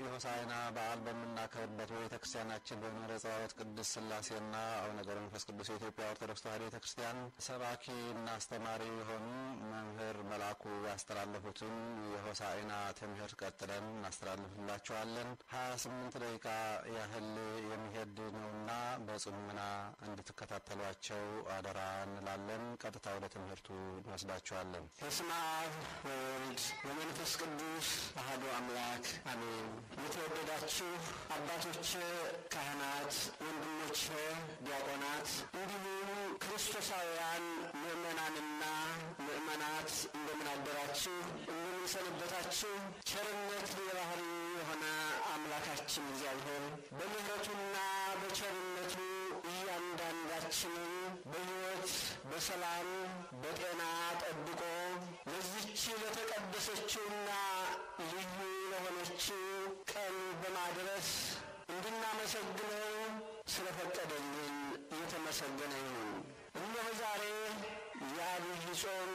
የሆሳዕና በዓል በመናከብበት ቤተክርስቲያናችን በመንበረ ጸባዖት ቅድስት ሥላሴና አቡነ ገብረ መንፈስ ቅዱስ የኢትዮጵያ ኦርቶዶክስ ተዋሕዶ ቤተክርስቲያን ሰባኪና አስተማሪ የሆኑ መምህር መልአኩ ያስተላለፉትን የሆሳዕና ትምህርት ቀጥለን እናስተላልፍላችኋለን። 28 ደቂቃ ያህል የሚሄድ ነውና በጽሞና እንድትከታተሏቸው አደራ እንላለን። ቀጥታ ወደ ትምህርቱ እንወስዳችኋለን። በስመ አብ ወወልድ ወመንፈስ ቅዱስ አሐዱ አምላክ አሜን። የተወደዳችሁ አባቶች፣ ካህናት፣ ወንድሞች፣ ዲያቆናት እንዲሁም ክርስቶሳውያን ምእመናንና ምእመናት እንደምን አደራችሁ? እንደምን ሰነበታችሁ? ቸርነት የባህሪ የሆነ አምላካችን እግዚአብሔር በምህረቱና በቸርነቱ እያንዳንዳችንን በሕይወት በሰላም በጤና ጠብቆ ለዚች ለተቀደሰችውና ልዩ ለሆነችው ቀን በማድረስ እንድናመሰግነው ስለፈቀደልን የተመሰገነ ይሁን። እነሆ ዛሬ የዐቢይ ጾም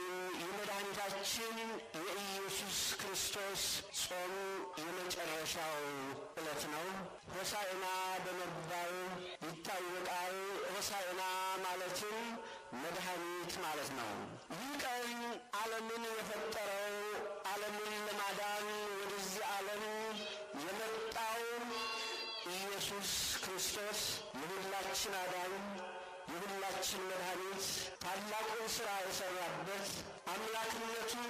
የመድኃኒታችን የኢየሱስ ክርስቶስ ጾም የመጨረሻው ዕለት ነው። ሆሳዕና በመባል ይታወቃል። ሆሳዕና ማለትም መድኃኒት ማለት ነው። ይህ ቀን ዓለምን የፈጠረው ዓለምን ለማዳን ወደዚህ ዓለም የመጣው ኢየሱስ ክርስቶስ የሁላችን አዳኝ የሁላችን መድኃኒት ታላቁን ሥራ የሠራበት አምላክነቱን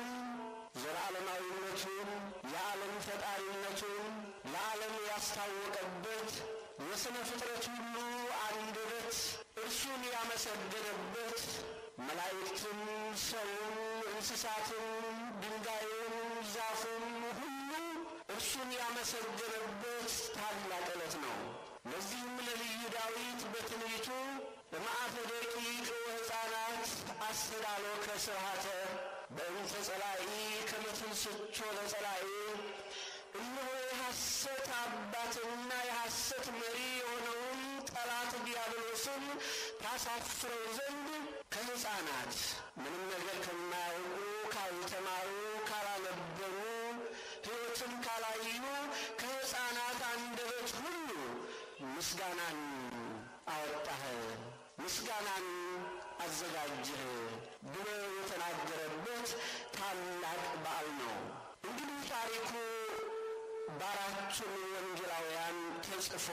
ዘላለማዊነቱን የዓለም ፈጣሪነቱን ለዓለም ያስታወቀበት የሥነ ፍጥረት ሁሉ አንደበት እርሱን ያመሰገነበት መላእክትን፣ ሰውን፣ እንስሳትን፣ ድንጋዩን፣ ዛፉን ሁሉ እርሱን ያመሰገነበት ታላቅ ዕለት ነው። ለዚህም ነቢዩ ዳዊት በትንቢቱ በመዓተ ደቂቅ ወሕፃናት አስተዳሎከ ስብሐተ በእንተ ጸላኢ ከመ ትንሥቶ ለጸላኢ እነሆ የሐሰት አባትና የሐሰት መሪ የሆነውን ጠላት ዲያብሎስን ታሳፍረው ዘንድ ከሕፃናት ምንም ነገር ከማያውቁ ካልተማሩ ካላነበቡ ሕይወትን ካላዩ ከሕፃናት አንደበት ሁሉ ምስጋናን አወጣህ፣ ምስጋናን አዘጋጀህ ብሎ የተናገረበት ታላቅ በዓል ነው። እንግዲህ ታሪኩ በአራቱም ወንጌላውያን ተጽፎ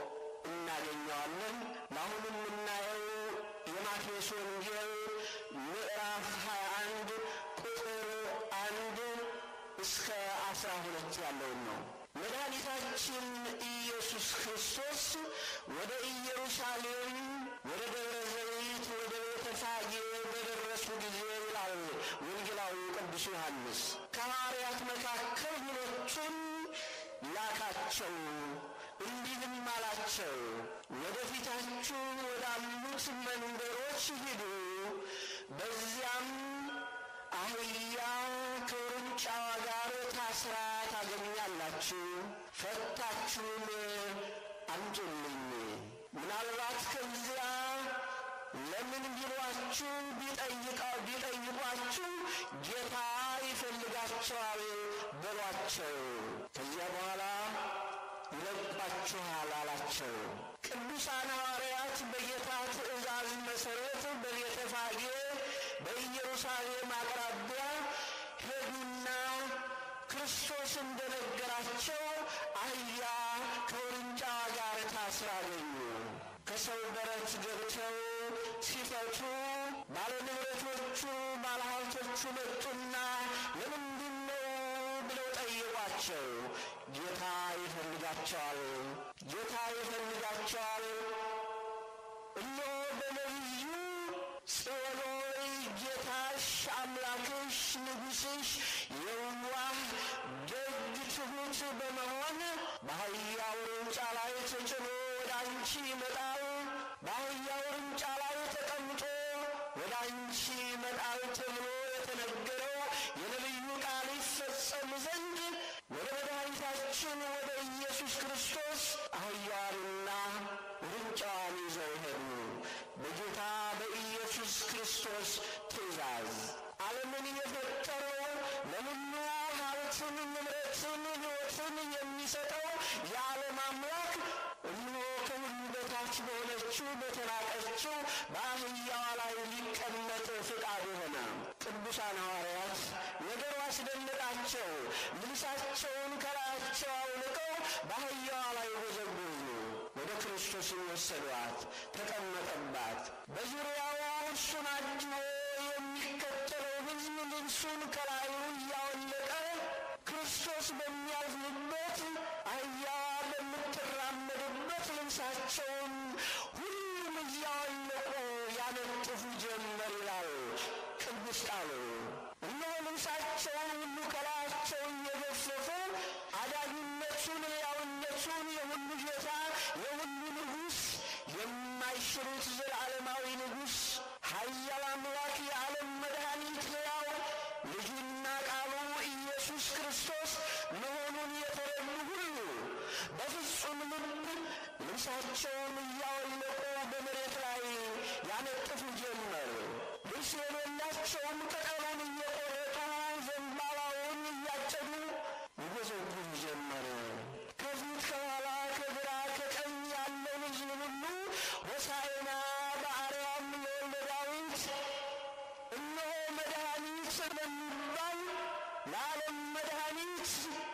እናገኘዋለን። ለአሁኑ የምናየው የማቴዎስ ወንጌል ምዕራፍ 21 ቁጥር 1 እስከ 12 ያለውን ነው። መድኃኒታችን ኢየሱስ ክርስቶስ ወደ ኢየሩሳሌም ወደ ደብረ ዘይት ወደ ቤተፋጌ በደረሱ ጊዜ ይላል ወንጌላዊ ቅዱስ ዮሐንስ ከሐዋርያት መካከል ሁለቱን ላካቸው፣ እንዲህም አላቸው፣ ወደፊታችሁ ወዳሉት መንደሮች ሂዱ፣ በዚያም አህያ ከውርንጫዋ ጋር ታስራ ታገኛላችሁ፣ ፈታችሁም አምጡልኝ። ምናልባት ከዚያ ለምን ቢሏችሁ ቢጠይቋችሁ ጌታ ይፈልጋቸዋል በሏቸው፣ ከዚያ በኋላ ይለቋችኋል አላቸው። ቅዱሳን ሐዋርያት በጌታ ትእዛዝ መሠረት በቤተፋጌ በኢየሩሳሌም አቅራቢያ ሄዱና ክርስቶስ እንደነገራቸው አህያ ከውርንጫዋ ጋር ታስራ አገኙ። ከሰው በረት ገብተው ሲፈቱ ባለንብረቶቹ ባለሀብቶቹ መጡና ለምንድን ነው ብለው ጠየቋቸው። ጌታ ይፈልጋቸዋል፣ ጌታ ይፈልጋቸዋል። እነሆ በነቢዩ ጽዮን ሆይ ጌታሽ አምላክሽ ንጉሥሽ የዋህ ደግ ትሑት በመሆን በአህያ ውርንጫ ላይ ተጭኖ ወደ አንቺ ይመጣል፣ በአህያ ውርንጫ ላይ ተቀምጦ ወደ አንቺ ይመጣል ተብሎ የተነገረው የነቢዩ ቃል ይፈጸም ዘንድ ወደ መድኃኒታችን ወደ ኢየሱስ ክርስቶስ አህያዋንና ውርንጫዋን ይዘው ሄዱ። በጌታ በኢየሱስ ክርስቶስ ትእዛዝ ዓለምን የፈጠረው ለሁሉ ሀብት ሀብትን፣ ንብረትን፣ ሕይወትን የሚሰጠው የዓለም አምላክ እነሆ ከሁሉ በታች በሆነችው በተናቀችው በአህያዋ ላይ ሊቀመጥ ፍቃድ ሆነ። ቅዱሳን ሐዋርያት ነገሩ አስደነቃቸው። ልብሳቸውን ከላያቸው አውልቀው በአህያዋ ላይ ወዘወዙ። ወደ ክርስቶስን ወሰዷት፣ ተቀመጠባት። በዙሪያው እርሱን አጅቦ የሚከተለው ሕዝብ ልብሱን ከላዩ እያወለቀ ክርስቶስ በሚያልፍበት አህያዋ በምትራመድበት ልብሳቸውን ሁሉም እያወለቁ ያነጥፉ ጀመር ይላል ቅዱስ ቃሉ። እነሆ ልብሳቸውን ሁሉ ከላያቸው እየገፈፈ አዳጊነቱን፣ ሕያውነቱን፣ የሁሉ ጌታ፣ የሁሉ ንጉሥ፣ የማይሽሩት ዘላለማዊ ንጉሥ፣ ኃያል አምላክ፣ የዓለም መድኃኒት፣ ሕያው ልጁና ቃሉ ኢየሱስ ክርስቶስ መሆኑን የተረዱ ሁሉ በፍጹም ልብ ልብሳቸውን እያወለቁ በመሬት ላይ ያነጥፉ ጀመር። ልብስ የሌላቸውም ቅጠሉን እየቆረጡ ዘንባባውን እያጨዱ ይጎዘጉዙ ጀመር። ከፊት ከኋላ ከግራ ከቀኝ ያለው ሕዝብ ሁሉ ሆሳዕና በአርያም ለወልደ ዳዊት፣ እነሆ መድኃኒት ለሚባል ለዓለም መድኃኒት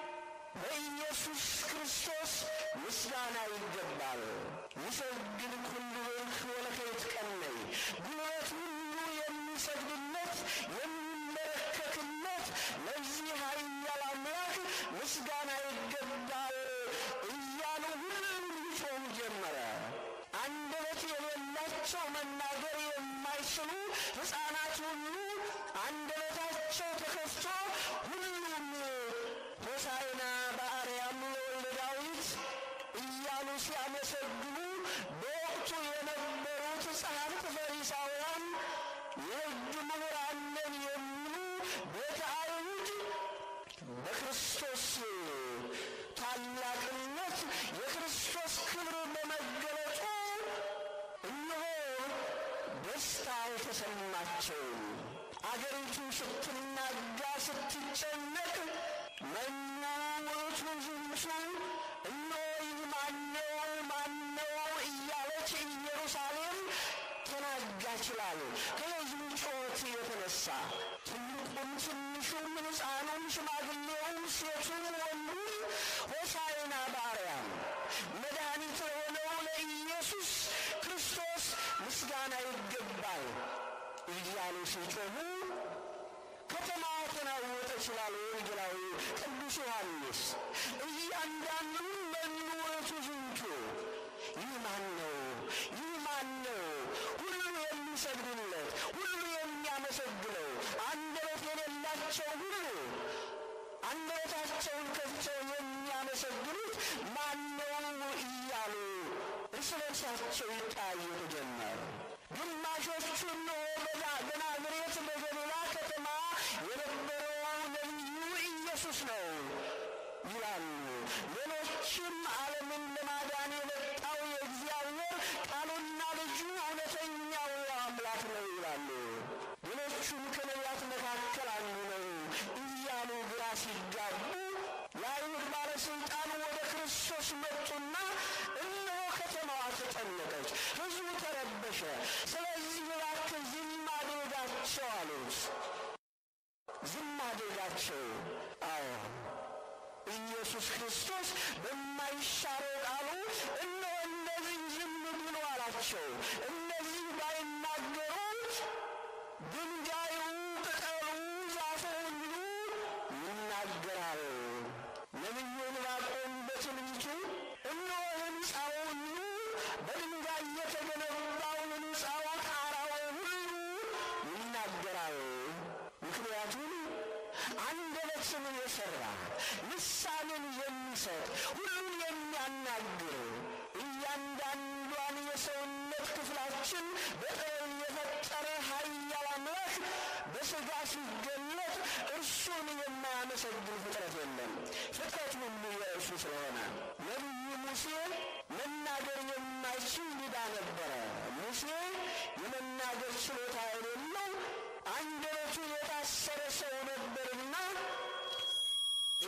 በኢየሱስ ክርስቶስ ምስጋና ይገባል። ይሰግድ ኩሉ ወለከ ይትቀነይ፣ ጉልበት ሁሉ የሚሰግድለት የሚመለከክለት ለዚህ ኃያል አምላክ ምስጋና ይገባል እያሉ ሁሉም ይጮኹ ጀመረ። አንደበት የሌላቸው መናገር የማይችሉ ሕፃናት ሁሉ አንደበታቸው ተከፍቶ ሁሉም ሆሳዕና በአርያም ለወልደ ዳዊት እያሉ ሲያመሰግኑ በወቅቱ የነበሩት ጸሐፍት ፈሪሳውያን፣ የሕግ ምሁራን ነን የሚሉ ቤተ አይሁድ በክርስቶስ ታላቅነት የክርስቶስ ክብር በመገለጡ እነሆ ደስታ የተሰማቸው፣ አገሪቱ ስትናጋ ስትጨነቅ መኑ ውእቱ ዝንቱ፣ እነሆ ይህ ማነው እያለች ኢየሩሳሌም ተናጋች ይላል። ከሕዝቡ ጩኸት የተነሳ ትልቁም ትንሹም ሕፃኑም ሽማግሌውም ሴቱም ወንዱም ሆሳዕና በአርያም መድኃኒት ለሆነው ለኢየሱስ ክርስቶስ ምስጋና ይገባል እያሉ ሲጮኹ ከተማ ተናወጠች ይላል ወንጌላዊ ቅዱስ ዮሐንስ። እያንዳንዱ መኑ ውእቱ ዝንቱ፣ ይህ ማን ነው? ይህ ማን ነው? ሁሉ የሚሰግዱለት፣ ሁሉ የሚያመሰግነው፣ አንደበት የሌላቸው ሁሉ አንደበታቸውን ከፍተው የሚያመሰግኑት ማን ነው እያሉ እርስ በርሳቸው ይጠያየቁ ጀመር። ግማሾቹ እነሆ በናዝሬት በገሊላ ከተማ የነበረው ነቢዩ ኢየሱስ ነው ይላሉ። ሌሎችም ዓለምን ለማዳን የመጣው የእግዚአብሔር ቃሉና ልጁ እውነተኛው አምላክ ነው ይላሉ። ሌሎቹም ከነቢያት መካከል አንዱ ነው እያሉ ግራ ሲጋቡ የአይሁድ ባለሥልጣን ወደ ክርስቶስ መጡና እነሆ ከተማዋ ተጨነቀች፣ ሕዝቡ ተረበሸ፣ ስለዚህ እባክህ ዝም አድርጋቸው አሉት። ዝም አድርጋቸው። አዎ ኢየሱስ ክርስቶስ በማይሻረው ቃሉ እነሆ እነዚህ ዝም ብሎ አላቸው። እነዚህ ባይናገሩ ድንጋዩ፣ ቅጠሉ፣ ዛፉ ሁሉ ይናገራል። ነቢዩ ዕንባቆም በትንቢቱ እነሆ ሕንፃው ሁሉ በድንጋይ የተገነባው ሕንፃው ጣራው ሁሉ ይናገራል። ምክንያቱም አንደበትን የሠራ ልሳንን የሚሰጥ ሁሉን የሚያናግር እያንዳንዷን የሰውነት ክፍላችን በጥበብ የፈጠረ ኃያል አምላክ በሥጋ ሲገለጥ እርሱን የማያመሰግን ፍጥረት የለም። ፍጥረት ሁሉ የእርሱ ስለሆነ ነቢዩ ሙሴ መናገር የማይችል ዲዳ ነበረ። ሙሴ የመናገር ችሎታ የሌለው አንደበቱ የታሰረ ሰው ነበርና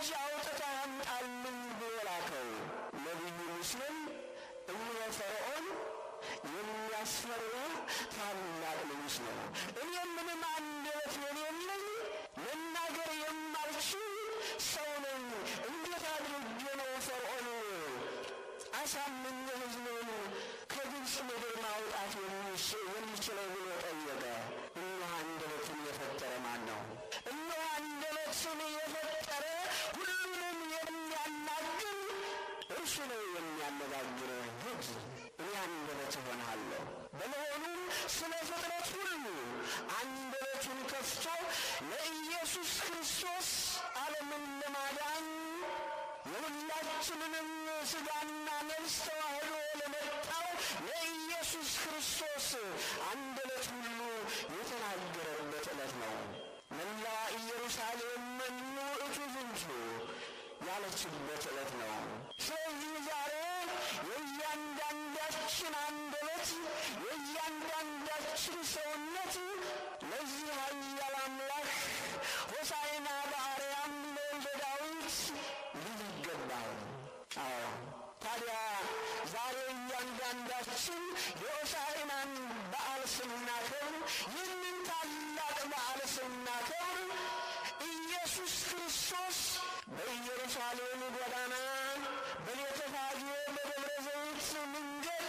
እጅ አውጥተህ አምጣልኝ ብሎ ላከው። ነቢዩ ሙሴም እነ ፈርዖን የሚያስፈራ ታላቅ ንጉሥ ነው፣ እኔ ምንም አንደበት የሌለኝ መናገር የማልችል ሰው ነኝ፣ እንዴት አድርጌ ነው ፈርዖን አሳምኜ ሕዝቤን ከግብፅ ምድር ማውጣት የሚችለው ብሎ ጠየቀ። እነሆ አንደበትን የፈጠረ ማን ነው? እነሆ አንደበትን የፈጠረ ሁሉንም የሚያናግር እርሱ ነው የሚያነጋግር። ሂድ እኔ አንደበት እሆንሃለሁ። በመሆኑም ስለ ፍጥረት ሁሉ አንደበቱን ከፍቶ ለኢየሱስ ክርስቶስ ዓለምን ለማዳን የሁላችንንም ሥጋና ነፍስ ተዋህዶ ለመጣው ለኢየሱስ ክርስቶስ አንደበት ሁሉ የተናገረበት ዕለት ነው። መላ ኢየሩሳሌም መኑ እቱ ዝንቱ ያለችበት ዕለት ነው። ስለዚህ ዛሬ የእያንዳንዳችን አንደበት የእያንዳንዳችን ሰውነት ለዚህ ኃያል አምላክ ሆሳዕና በአርያም ለወልደ ዳዊት ሊል ይገባል። ታዲያ ዛሬ እያንዳንዳችን የሆሳዕናን በዓል ስናከብር፣ ይህንን ታላቅ በዓል ስናከብር ኢየሱስ ክርስቶስ በኢየሩሳሌም ጎዳና በቤተፋጌ በደብረ ዘይት መንገድ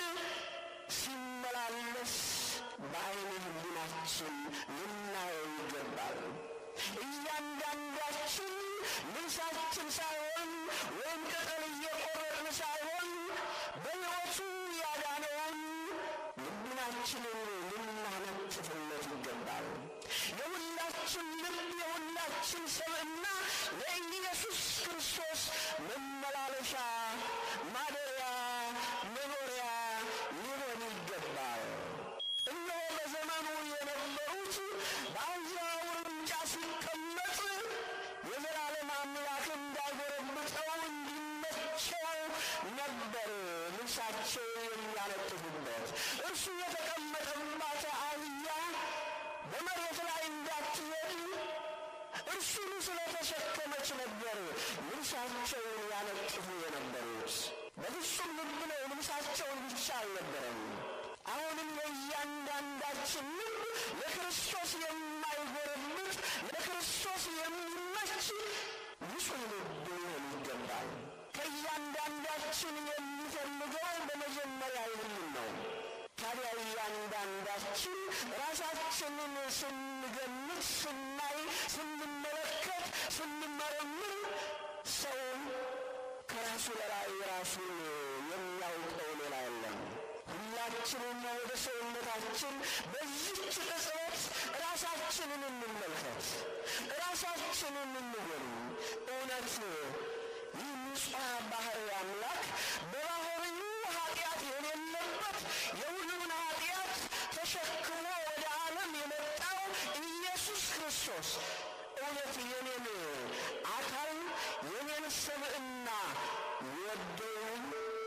ሲመላለስ በዓይነ ሕሊናችን ልናየው ይገባል። እያንዳንዳችን ልብሳችን ሳይሆን ወይም ቅጠል እየቆረጥን ሳይሆን በሕይወቱ ያዳነውን ልቡናችንን ልናነጥፍለት ይገባል። የሁላችን ልብ የሁላችን ሰብዕና ለኢየሱስ ክርስቶስ መመላለሻ ማደሪያ መኖሪያ ሊሆን ይገባል። እነሆ በዘመኑ የነበሩት በአህያው ውርንጫ ሲቀመጥ የዘላለም አምላክ እንዳይጎረብጠው እንዲመቸው ነበር ልብሳቸው የሚያነጥፉበት። እርሱ የተቀመጠባት አህያ በመሬት ላይ እንዳትሄድ እርሱን ስለተሸከመች ነበር ልብሳቸውን ያነጥፉ የነበሩት። በፍጹም ልብ ነው ልብሳቸውን ብቻ አልነበረም። አሁንም የእያንዳንዳችን ልብ ለክርስቶስ የማይጎረብጥ ለክርስቶስ የሚመች ንጹሕ ልብ ሊሆን ይገባል። ከእያንዳንዳችን የሚፈልገው በመጀመሪያ ይህንን ነው። ታዲያ እያንዳንዳችን ራሳችንን ስንገምት፣ ስናይ፣ ስንመለከት፣ ስንመረምር ሰው ከራሱ በላይ ራሱን የሚያውቀው ሌላ የለም። ሁላችንም ወደ ሰውነታችን በዚች ቅጽበት ራሳችንን እንመልከት፣ ራሳችንን እንጎን። እውነት ይህ ንጹሕ ባሕርይ አምላክ በባሕርዩ ኃጢአት የሌለበት የሁሉን ኃጢአት ተሸክሞ ወደ ዓለም የመጣው ኢየሱስ ክርስቶስ እውነት የኔን አካል የኔን ሰብዕና ይወደውን?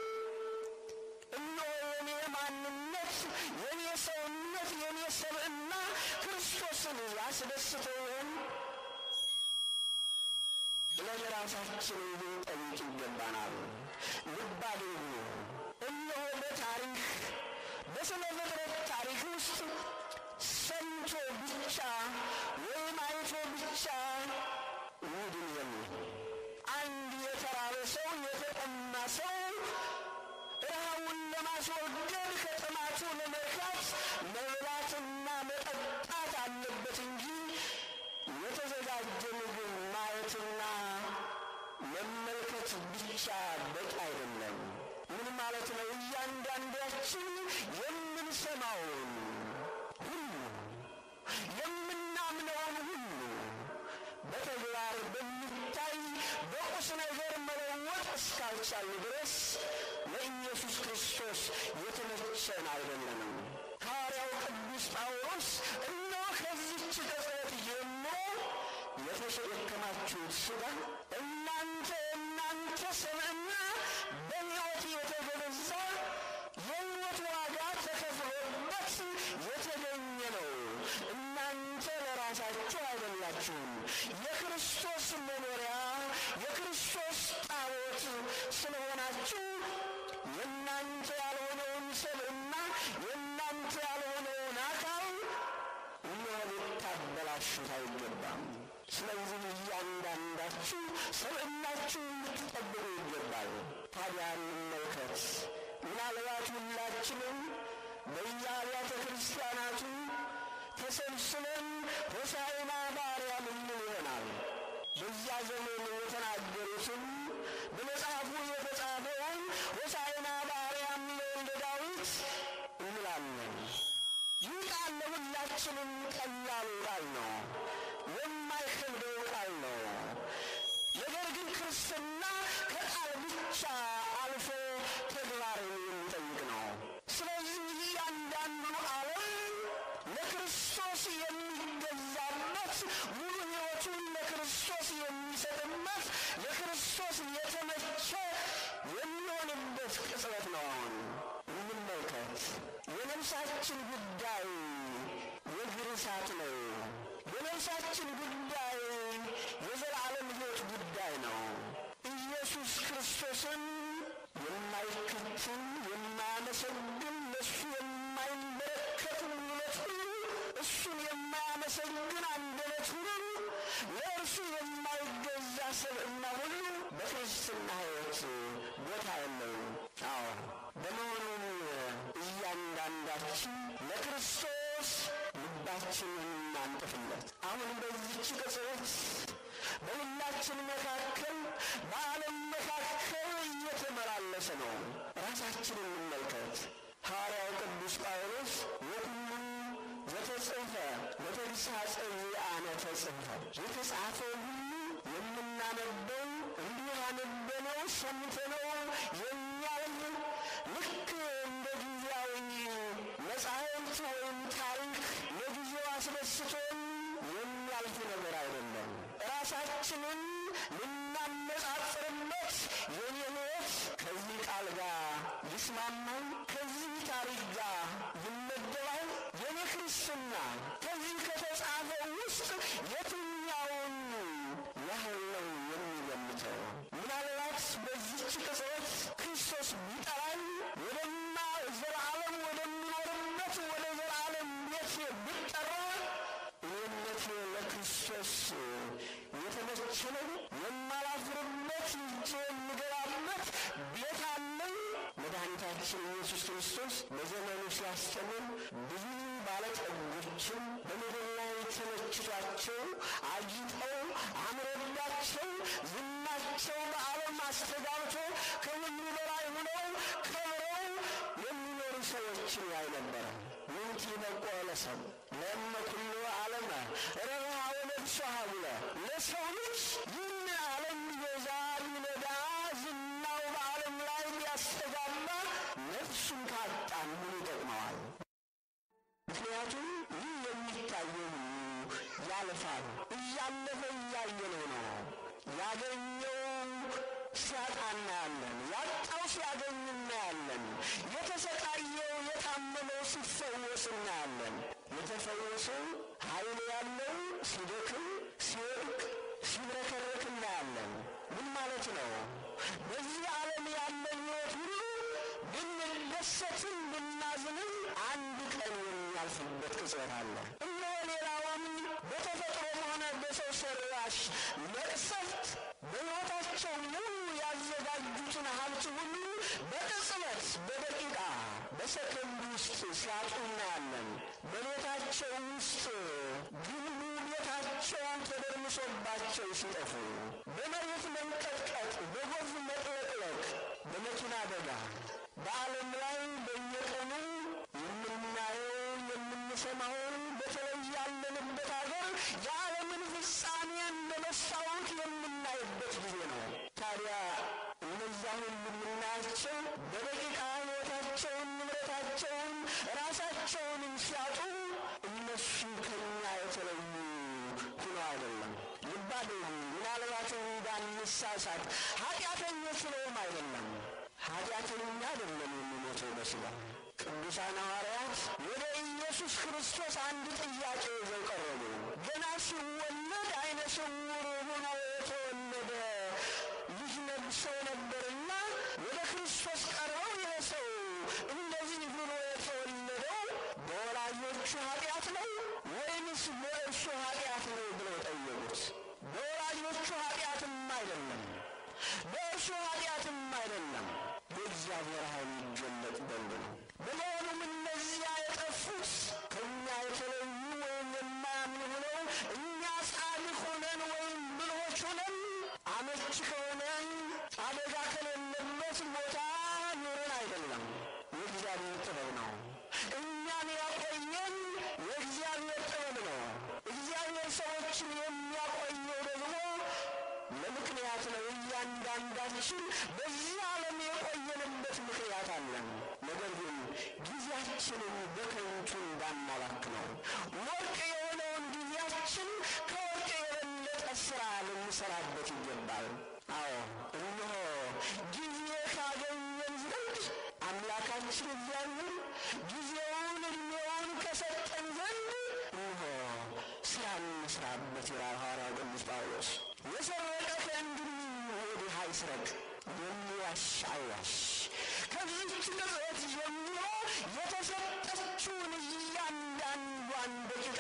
እነሆ የኔ ማንነት የኔ ሰውነት የኔ ሰብዕና ክርስቶስን ያስደስተውን ብለን ራሳችንን ልንጠይቅ ይገባናል። ልብ አድርጉ። እነሆ በታሪክ በስነ ፍጥረት ታሪክ ውስጥ ሰምቶ ብቻ ወይም አይቶ ብቻ ይድን የለም። አንድ የተራበ ሰው የተጠማ ሰው ረሃቡን ለማስወገድ ከጥማቱ ለመርካት መብላትና መጠጣት አለበት እንጂ የተዘጋጀ ምግብ ማየትና መመልከት ብቻ በቂ አይደለም። ምን ማለት ነው? እያንዳንዳችን የምንሰማውን ሁሉ የምናምነውን ሁሉ በተግባር በሚታይ በቁስ ነገር መለወጥ እስካልቻልን ድረስ ለኢየሱስ ክርስቶስ የተመቸን አይደለንም። ሐዋርያው ቅዱስ ጳውሎስ እነሆ ከዚች ቅጽበት ጀምሮ የተሸከማችሁት ሥጋ እናንተ ሰብዕና በሕይወት የተገዛ የሕይወት ዋጋ ተከፍሎበት የተገኘ ነው። እናንተ ለራሳችሁ አይደላችሁም። የክርስቶስ መኖሪያ ሰብዕናችሁን ልትጠብቁ ይገባል። ታዲያ እንመልከት። ምናልባት ሁላችንም በየአብያተ ክርስቲያናቱ ተሰብስበን ሆሳዕና በአርያም እንል ይሆናል። በዚያ ዘመን የተናገሩትን በመጽሐፉ የተጻፈውን ሆሳዕና በአርያም ለወልደ ዳዊት እንላለን። ይህ ቃል ለሁላችንም ቀላል ቃል ነው፣ የማይከብደው ቃል ነው። ነገር ግን ክርስትና ከቃል ብቻ አልፎ ተግባርን የሚጠይቅ ነው። ስለዚህ እያንዳንዱ ዓለም ለክርስቶስ የሚገዛበት፣ ሙሉ ሕይወቱን ለክርስቶስ የሚሰጥበት፣ ለክርስቶስ የተመቸ የሚሆንበት ቅጽበት ነው። አሁን እንመልከት። የነፍሳችን ጉዳይ የእግር እሳት ነው። የነፍሳችን ጉዳይ የዘላለም ሕይወት ጉዳይ ነው። ኢየሱስ ክርስቶስን የማይከተል የማያመሰግን፣ ለእሱ የማይመለከት ውለት ሁሉ፣ እሱን የማያመሰግን አንደበት ሁሉ፣ ለእርሱ የማይገዛ ሰብዕና ሁሉ በክርስትና ሕይወት ቦታ የለውም። አዎ፣ በመሆኑም እያንዳንዳችን ለክርስቶስ ልባችንን እናንጥፍለት። አሁን በዚህች ቅጽበት በሁላችን መካከል በዓለም መካከል እየተመላለሰ ነው። ራሳችንን እንመልከት። ሐዋርያው ቅዱስ ጳውሎስ ወኩሉ ዘተጽሕፈ ለተግሣጽ ዘአነ ተጽሕፈ፣ የተጻፈው ሁሉ የምናነበው እንዲሁ አነበነው ሰምተነው የሚያልፍ ልክ እንደ ጊዜያዊ መጻሕፍት ወይም ታሪክ ለጊዜው አስደስቶን የሚያልፍ ነገር አይደለም። ራሳችንን ልናነጻጽርበት፣ የኔ ሕይወት ከዚህ ቃል ጋር ይስማማል፣ ከዚህ ታሪክ ጋር ይመደባል፣ የኔ ክርስትና ከዚህ ከተጻፈው ውስጥ የትኛውን ያህል ነው የሚገምተው? ምናልባት በዚህች ቅጽበት ክርስቶስ ቢጠራኝ ወደማ ዘላለም ወደሚኖርበት ወደ ዘላለም ቤት ብጠራ እኔነቴ ለክርስቶስ የተመቸ ነው። የማላፍርበት እጄ የምገባበት ቤት አለኝ። መድኃኒታችን ኢየሱስ ክርስቶስ በዘመኑ ሲያስተምር ብዙ ባለጠጎችን በምድር ላይ ተመችቷቸው አጊጠው አምሮባቸው ዝናቸው በዓለም አስተጋብቶ ከሁሉ በላይ ሆነው ከብረው የሚኖሩ ሰዎችን ያይ ነበረ። ምንቲ በቆ ለሰብ ለእመ ኩሉ ዓለመ ረብሃ ወነፍስሃ ብሎ ለሰው ልጅ ይህን ዓለም ሊገዛ ሊነዳ ዝናው በዓለም ላይ ሊያስተጋባ ነፍሱን ካጣ ምን ይጠቅመዋል? ምክንያቱም ይህ የሚታየው ያልፋል። እያለፈ እያየነው ነው። ያገኘው ሲያጣ እናያለን፣ ያጣው ሲያገኝ እናያለን። የተሰቃየው የታመመው ሲፈወስ እናያለን። የተፈወሰው ኃይል ያለው ሲደክም ሲወድቅ ሲብረከረክ እናያለን። ምን ማለት ነው? በዚህ ዓለም ያለን ሕይወት ሁሉ ብንደሰትም ብናዝንም አንድ ቀን የሚያልፍበት ቅጽበት አለ። እነሆ ሌላውም በተፈጥሮም ሆነ በሰው ሰራሽ መቅሰፍት በሕይወታቸው ሙሉ ያዘጋጁትን ሀብት ሁሉ በቅጽበት በደቂቃ በሰከንድ ውስጥ ሲያጡ እናያለን። በቤታቸው ውስጥ ግንቡ ቤታቸውን ተደርምሶባቸው ሲጠፉ፣ በመሬት መንቀጥቀጥ፣ በጎርፍ መጥለቅለቅ፣ በመኪና አደጋ በዓለም ላይ በየቀኑ የምናየው የምንሰማው፣ በተለይ ያለንበት ሀገር የዓለምን ፍጻሜ እንደ መስታወት የምናይበት ጊዜ ነው። ታዲያ እነዚያ ሁሉ የምናያቸው በደቂቃ ሕይወታቸውን ንብረታቸውን ራሳቸውንም ሲያጡ እነሱ ከኛ የተለዩ ሆነው አይደለም። ልብ አድርጉ። ምናልባት እንዳንሳሳት ኃጢአተኞች ስለውም አይደለም። ኃጢአተኛ አይደለም የሚሞተው በሥጋ። ቅዱሳን ሐዋርያት ወደ ኢየሱስ ክርስቶስ አንድ ጥያቄ ይዘው ቀረቡ። ገና ሲወለድ ዓይነ ስውር ሆኖ የተወለደ ልጅ ሰው ነበርና ወደ ክርስቶስ ቀርበው ይህ ሰው እንደዚህ ብሎ የተወለደው በወላጆቹ ኃጢአት ነው ወይንስ በእርሱ ኃጢአት ነው ብለው ጠየቁት። በወላጆቹ ኃጢአትም አይደለም በእነሱ ኃጢአትም አይደለም፣ የእግዚአብሔር ኃይል ይገለጥ ዘንድ ነው። በመሆኑም እነዚያ የጠፉት ከእኛ የተለዩ ወይም የማያምኑ ሆነው እኛ ጻድቅ ሆነን ወይም ብልሆች ሆነን አመች ከሆነ አደጋ ከሌለበት ቦታ ኑረን አይደለም፣ የእግዚአብሔር ጥበብ ነው። እኛን ያቆየን የእግዚአብሔር ጥበብ ነው። እግዚአብሔር ሰዎችን የሚያቆየው ደግሞ ለምክንያት ነው። እያንዳንዳችን በዚህ ዓለም የቆየንበት ምክንያት አለን። ነገር ግን ጊዜያችንን በከንቱ እንዳናባክነው ወርቅ የሆነውን ጊዜያችን ከወርቅ የበለጠ ስራ ልንሰራበት ይገባል። አዎ እነሆ ጊዜ ካገኘን ዘንድ አምላካችን እግዚአብሔር ጊዜውን እድሜውን ከሰጠን ዘንድ እነሆ ስራ እንስራበት ይላል ሐዋርያው ቅዱስ ጳውሎስ። የሰረቀ ከእንግዲህ ወዲህ አይስረቅ፣ የሚዋሽ አይዋሽ። ከዚህች ቅጽበት ጀምሮ የተሰጠችውን እያንዳንዷን ደቂቃ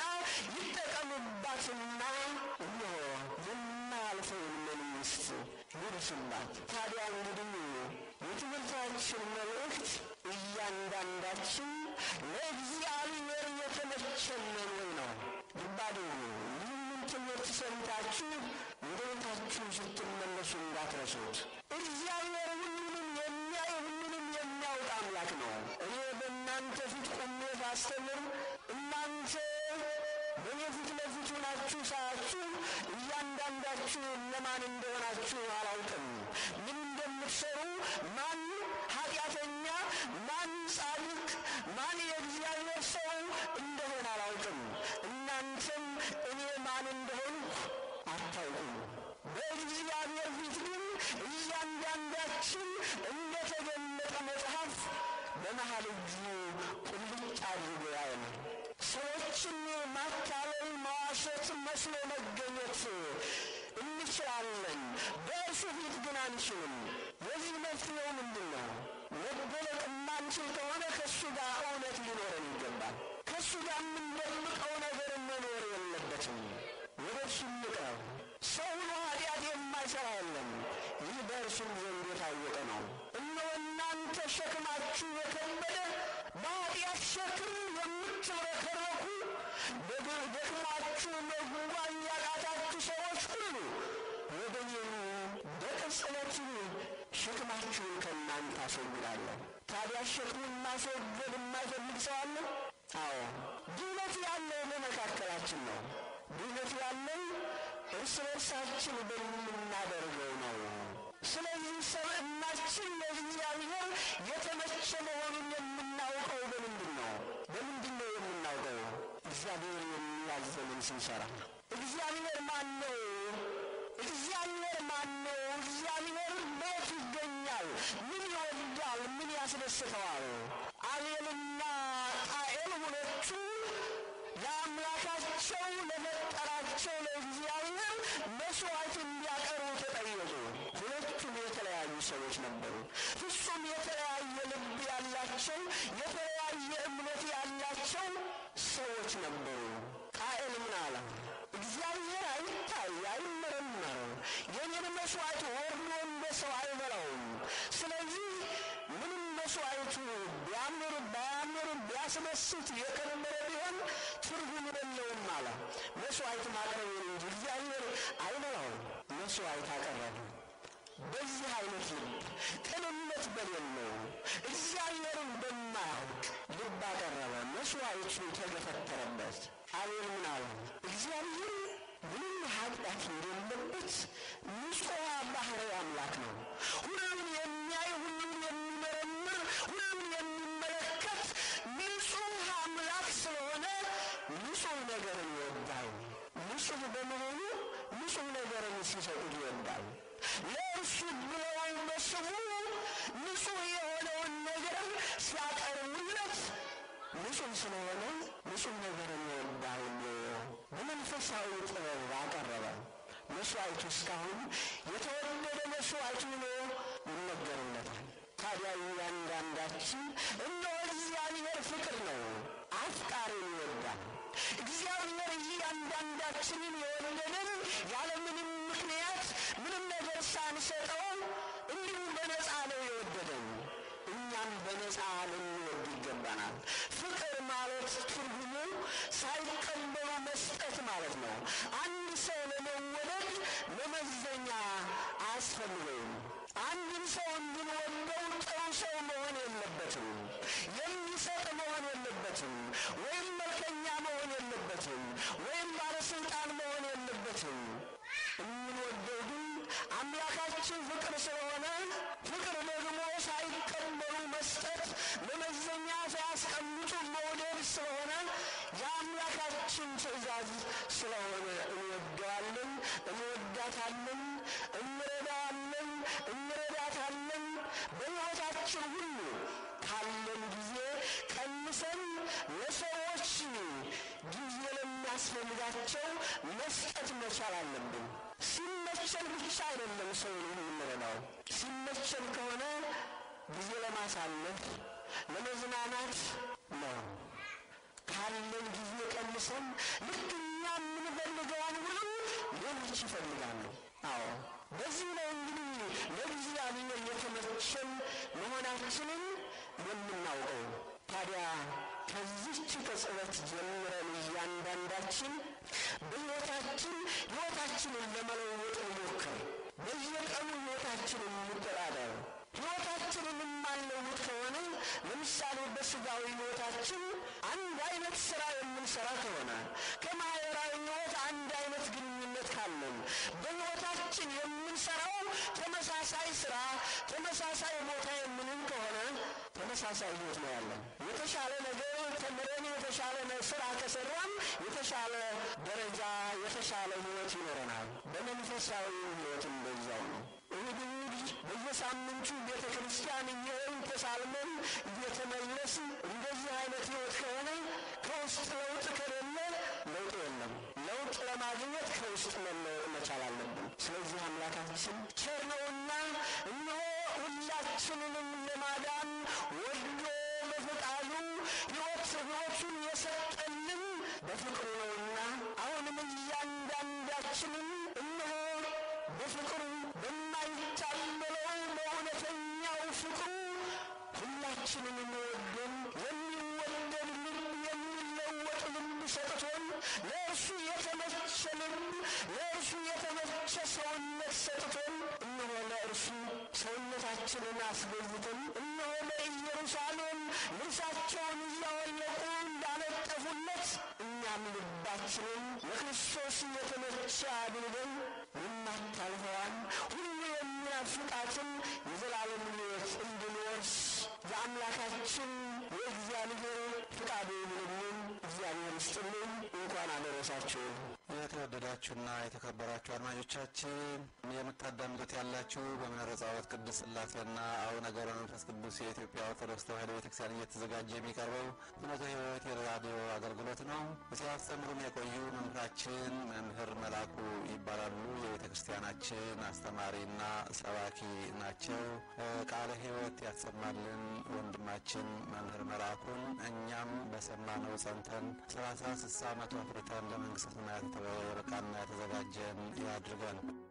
ይጠቀምባትና እነሆ የማያልፈውን መንግሥት ይርስባት። ታዲያ እንግዲህ የትምህርታችን መልእክት እያንዳንዳችን ለእግዚአብሔር የተመቸነን ወይ ነው። ልብ አድርጉ። ይህንን ትምህርት ሰምታችሁ ወደ ቤታችሁ ስትመለሱ እንዳትረሱት። እግዚአብሔር ሁሉንም የሚያይ ሁሉንም የሚያውቅ አምላክ ነው። እኔ በእናንተ ፊት ቆሜ ባስተምር እናንተ በእኔ ፊት ለፊት ሆናችሁ ሳያችሁ እያንዳንዳችሁ እነማን እንደሆናችሁ አላውቅም። ምን እንደምትሰሩ፣ ማን ኃጢአተኛ፣ ማን ጻድቅ፣ ማን የእግዚአብሔር ሰው እንደሆነ አላውቅም። እናንተም እኔ ማን እንደሆንኩ አታውቁም። በእግዚአብሔር ፊት ግን እያንዳንዳችን እንደተገለጠ መጽሐፍ በመሃል እጁ ቁልጭ አድርጎ ያያል። ሰዎችን ማታለል፣ ማዋሸት፣ መስሎ መገኘት እንችላለን። በእርሱ ፊት ግን አንችልም። የዚህ መፍትሄው ምንድን ነው? መደበቅ የማንችል ከሆነ ከእሱ ጋር እውነት ሊኖረን ይገባል። ከእሱ ጋር የምንደብቀው ነገር መኖር የለበትም። ወደ እርሱ እንቅረብ። ሰው ሁሉ ኃጢአት የማይሠራ የለም፣ ይህ በእርሱም ዘንድ የታወቀ ነው። እነሆ እናንተ ሸክማችሁ የከበደ በኃጢአት ሸክም የምትብረከረኩ ደክማችሁ መጓዝ ያቃታችሁ ሰዎች ሁሉ ወደ እኔ በቅጽበት ሸክማችሁን ከእናንተ አስወግዳለሁ። ታዲያ ሸክሙን ማስወገድ የማይፈልግ ሰው አለ? አዎ፣ ድነት ያለው በመካከላችን ነው። ድነት ያለው እርስ በርሳችን በምናደርገው ነው። ስለዚህ ሰብዕናችን ለእግዚአብሔር የተመቸ መሆኑን የምናውቀው በምንድን ነው? በምንድን ነው የምናውቀው? እግዚአብሔር የሚያዘንን ስንሰራ። እግዚአብሔር ማን ነው? እግዚአብሔር ማን ነው? እግዚአብሔር በየት ይገኛል? ምን ይወዳል? ምን ያስደስተዋል? አቤልና ቃኤል ሁለቱ ለአምላካቸው ለፈጠራቸው ለእግዚአብሔር መስዋዕት እንዲያቀርቡ ተጠየቁ። ሁለቱም የተለያዩ ሰዎች ነበሩ። ፍጹም የተለያየ ልብ ያላቸው፣ የተለያየ እምነት ያላቸው ሰዎች ነበሩ። ቃኤል ምን አለ? እግዚአብሔር አይታይ አይመረመር፣ የኔን መስዋዕት ወርዶ እንደ ሰው አይበላውም። ስለዚህ ምንም መስዋዕቱ ቢያምር ባያምር ቢያስመስት የከረመረ ቢሆን ትርጉም የለውም አለ። መስዋዕት ማቅረብ እንጂ እግዚአብሔር አይበላውም። መስዋዕት አቀረበ። በዚህ አይነት ልብ ቅንነት በሌለው እግዚአብሔርን በማያውቅ ልብ አቀረበ። መስዋዕቱ ተገፈተረበት። አቤል ምን አለ? እግዚአብሔር ምንም ኃጢአት እንደሌለበት ንጹሕ ባሕርይ አምላክ ነው። ሁሉን የሚያይ፣ ሁሉን የሚመረምር፣ ሁሉን የሚመለከት ንጹሕ አምላክ ስለሆነ ንጹሕ ነገርን ይወዳል። ንጹሕ በመሆኑ ንጹሕ ነገርን ሲሰጡት ይወዳል። ለእርሱ ብለው በስሙ ንጹሕ የሆነውን ነገር ሲያቀርቡለት ንጹሕ ስለሆነ ንጹሕ ነገርን ይወዳል። በመንፈሳዊ ጥበብ አቀረበ። መስዋዕቱ እስካሁን የተወደደ መስዋዕት ሆኖ ይነገርለታል። ታዲያ እያንዳንዳችን እነሆ እግዚአብሔር ፍቅር ነው፣ አፍቃሪን ይወዳል። እግዚአብሔር እያንዳንዳችንን የወደደን ያለምንም ምክንያት ምንም ነገር ሳንሰጠው መመዘኛ አያስፈልገውም። አንድን ሰው እንድንወደው ጥሩ ሰው መሆን የለበትም፣ የሚሰጥ መሆን የለበትም፣ ወይም መልከኛ መሆን የለበትም፣ ወይም ባለስልጣን መሆን የለበትም። የምንወደው ግን አምላካችን ፍቅር ስለሆነ፣ ፍቅር ደግሞ ሳይቀበሉ መስጠት፣ መመዘኛ ሳያስቀምጡ መውደድ ስለሆነ የአምላካችን ትእዛዝ ስለሆነ እንወደዋለን፣ እንወዳታለን፣ እንረዳዋለን፣ እንረዳታለን። በሕይወታችን ሁሉ ካለን ጊዜ ቀንሰን ለሰዎች ጊዜ ለሚያስፈልጋቸው መስጠት መቻል አለብን። ሲመቸን ብቻ አይደለም ሰው የምንረዳው። ሲመቸን ከሆነ ጊዜ ለማሳለፍ ለመዝናናት ነው። ካለን ጊዜ ቀንሰን ልክ እኛ የምንፈልገውን ሁሉ ሌሎች ይፈልጋሉ። አዎ በዚህ ነው እንግዲህ ለእግዚአብሔር የተመቸን መሆናችንን የምናውቀው። ታዲያ ከዚህች ቅጽበት ጀምረን እያንዳንዳችን ሕይወታችንን ለመለወጥ እንሞክር። በየቀኑ ሕይወታችንን እንቆጣጠር። ሕይወታችንን የማንለውጥ ከሆነ ለምሳሌ በሥጋዊ ሕይወታችን አንድ አይነት ሥራ የምንሠራ ከሆነ፣ ከማኅበራዊ ሕይወት አንድ አይነት ግንኙነት ካለን፣ በሕይወታችን የምንሠራው ተመሳሳይ ሥራ ተመሳሳይ ቦታ የምንን ከሆነ ተመሳሳይ ሕይወት ነው ያለን። የተሻለ ነገር ተምረን የተሻለ ሥራ ከሠራን የተሻለ ደረጃ የተሻለ ሕይወት ይኖረናል። በመንፈሳዊ ሕይወትም በዛው ነው። እሁድ በየሳምንቱ ቤተ ክርስቲያን እየሄድን ተሳልመን እየተመለስን እንደዚህ አይነት ሕይወት ከሆነ ከውስጥ ለውጥ ከሌለ ለውጥ የለም። ለውጥ ለማግኘት ከውስጥ መለወጥ መቻል አለብን። ስለዚህ አምላካችን ቸር ነውና እነሆ ሁላችንንም ለማዳን ወዶ በፈቃዱ ሕይወቱን የሰጠልን በፍቅሩ ነውና አሁንም እያንዳንዳችንን እነሆ በፍቅሩ በማይታመነው በእውነተኛው ፍቅሩ ሁላችንን ወደን የሚወደድ ልብ የሚለወጥ ልብ ሰጥቶን ለእርሱ የተመቸ ልብ ለእርሱ የተመቸ ሰውነት ሰጥቶን እነሆ ለእርሱ ሰውነታችንን አስገዝተን እነሆ ለኢየሩሳሌም ልብሳቸውን እያወለቁ እንዳነጠፉለት እኛም ልባችንን ለክርስቶስ የተመቸ አድርገን የማታልፈዋን ሁሉ የሚናፍቃትን የዘላለም ሕይወት እንድንወርስ የአምላካችን የእግዚአብሔር ፍቃዱ ይሁንልን። እግዚአብሔር ይስጥልን። እንኳን አደረሳችሁ። የተወደዳችሁና የተከበራችሁ አድማጮቻችን የምታዳምጡት ያላችሁ በመንበረ ጸባዖት ቅድስት ሥላሴና አቡነ ገብረ መንፈስ ቅዱስ የኢትዮጵያ ኦርቶዶክስ ተዋሕዶ ቤተክርስቲያን እየተዘጋጀ የሚቀርበው ፍኖተ ሕይወት የራዲዮ አገልግሎት ነው። ሲያስተምሩን የቆዩ መምህራችን መምህር መላኩ ይባላሉ። የቤተክርስቲያናችን አስተማሪና ሰባኪ ናቸው። ቃለ ሕይወት ያሰማልን ወንድማችን መምህር መላኩን እኛም በሰማነው ጸንተን 30-60 ዓመት አፍርተን ለመንግሥተ ሰማያት የበቃና የተዘጋጀን ያድርገን።